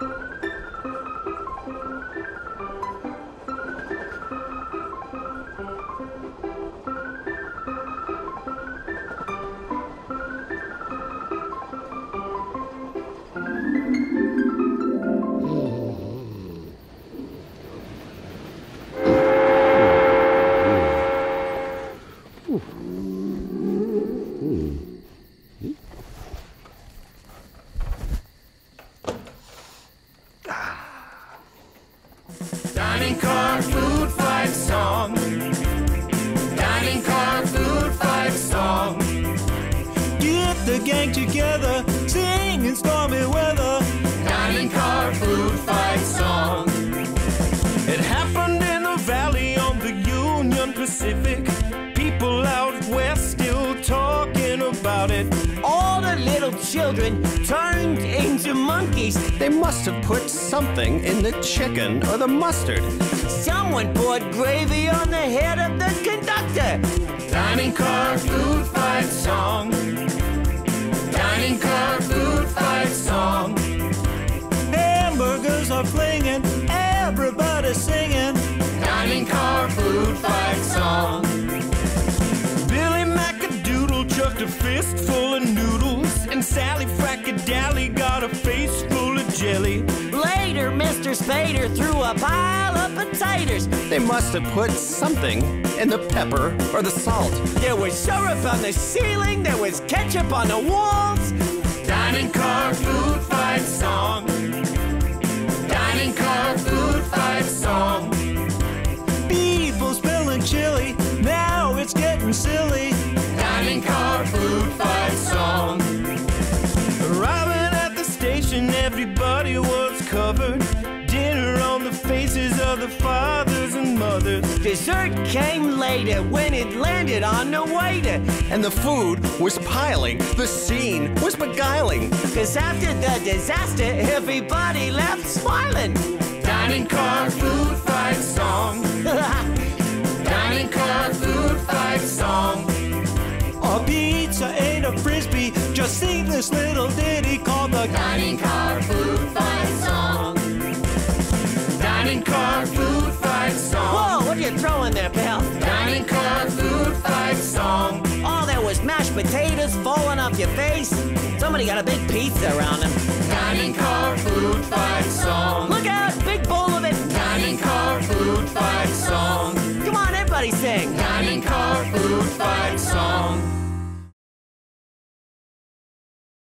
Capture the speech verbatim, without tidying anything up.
Dining car food fight song. Dining car food fight song. Get the gang together, sing in stormy weather. Dining car food fight song. It happened in the valley on the Union Pacific. People out west still talking about it. All the little children turned into monkeys. They must have put something in the chicken or the mustard. Someone poured gravy on the head of the conductor. Dining car food fight song. Dining car food fight song. Hamburgers are flinging, everybody singing. Dining car food fight song. Billy Macadoodle chucked a fistful of noodles, and Sally Frackadally got a face full of jelly. Later, Mister Spader threw a pile of potatoes. They must have put something in the pepper or the salt. There was syrup on the ceiling, there was ketchup on the walls. Dining car food fight song. Dining car food fight song. People spilling chili, now it's getting silly. Dining car food fight song. Arriving at the station, everybody was covered. Dinner on the faces of the fathers and mothers. Dessert came later when it landed on the waiter. And the food was piling, the scene was beguiling. Cause after the disaster, everybody left smiling. Dining car food fight song. Dining car food fight song. A pizza ain't a frisbee, just sing this little ditty called the Dining car food fight song. Dining car food fight song. Whoa, what are you throwing there, pal? Dining car food fight song. Oh, there was mashed potatoes falling off your face. Somebody got a big pizza around him. Dining car food fight song. Look out, big bowl of it. Dining car food fight song. Come on, everybody sing. Dining car food fight song.